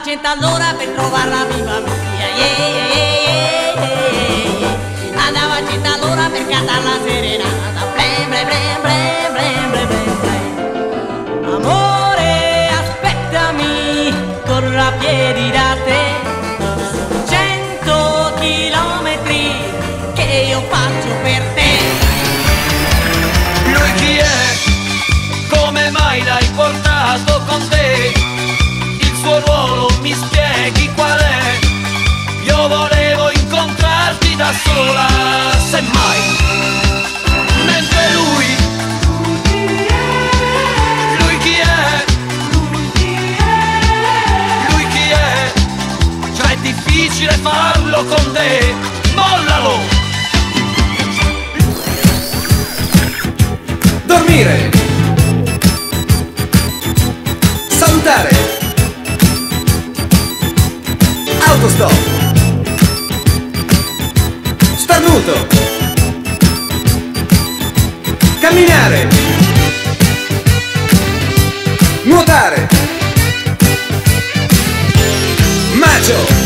100 all'ora per trovarla viva mia, andava a 100 all'ora per cantare la serenata, blem blem blem blem blem blem blem blem. Amore, aspettami, corro a piedi da te, 100 chilometri che io faccio per te. Lui chi è? Come mai l'hai portato con te? Il suo ruolo mi spieghi qual è? Io volevo incontrarti da sola, semmai. Mentre lui chi è? Lui chi è? Già è difficile farlo con te, mollalo! Dormire, salutare, autostop, starnuto, camminare, nuotare, macio.